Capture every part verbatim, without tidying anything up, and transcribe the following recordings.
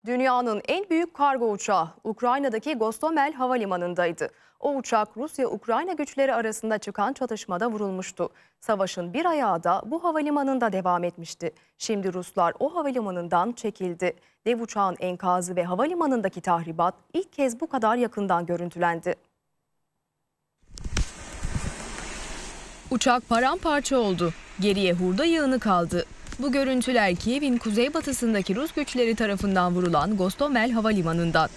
Dünyanın en büyük kargo uçağı Ukrayna'daki Gostomel Havalimanı'ndaydı. O uçak Rusya-Ukrayna güçleri arasında çıkan çatışmada vurulmuştu. Savaşın bir ayağı da bu havalimanında devam etmişti. Şimdi Ruslar o havalimanından çekildi. Dev uçağın enkazı ve havalimanındaki tahribat ilk kez bu kadar yakından görüntülendi. Uçak paramparça oldu. Geriye hurda yığını kaldı. Bu görüntüler Kiev'in kuzeybatısındaki Rus güçleri tarafından vurulan Gostomel Havalimanı'ndan.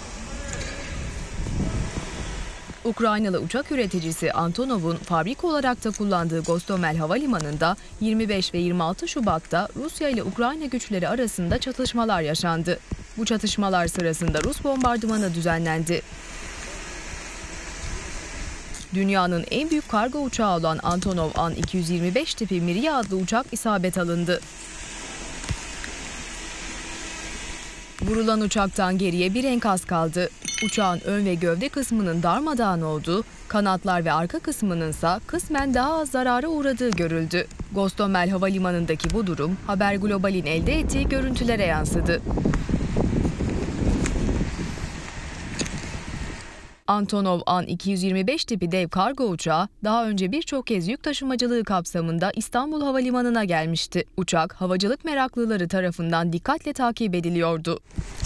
Ukraynalı uçak üreticisi Antonov'un fabrik olarak da kullandığı Gostomel Havalimanı'nda yirmi beş ve yirmi altı Şubat'ta Rusya ile Ukrayna güçleri arasında çatışmalar yaşandı. Bu çatışmalar sırasında Rus bombardımanı düzenlendi. Dünyanın en büyük kargo uçağı olan Antonov An iki yüz yirmi beş tipi Mriya adlı uçak isabet alındı. Vurulan uçaktan geriye bir enkaz kaldı. Uçağın ön ve gövde kısmının darmadağın olduğu, kanatlar ve arka kısmının ise kısmen daha az zarara uğradığı görüldü. Gostomel Havalimanı'ndaki bu durum Haber Global'in elde ettiği görüntülere yansıdı. Antonov An iki yüz yirmi beş tipi dev kargo uçağı daha önce birçok kez yük taşımacılığı kapsamında İstanbul Havalimanı'na gelmişti. Uçak havacılık meraklıları tarafından dikkatle takip ediliyordu.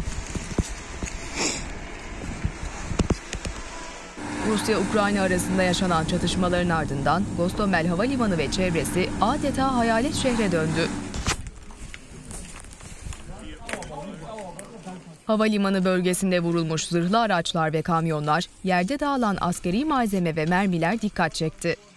Rusya-Ukrayna arasında yaşanan çatışmaların ardından Gostomel Havalimanı ve çevresi adeta hayalet şehre döndü. Havalimanı bölgesinde vurulmuş zırhlı araçlar ve kamyonlar, yerde dağılan askeri malzeme ve mermiler dikkat çekti.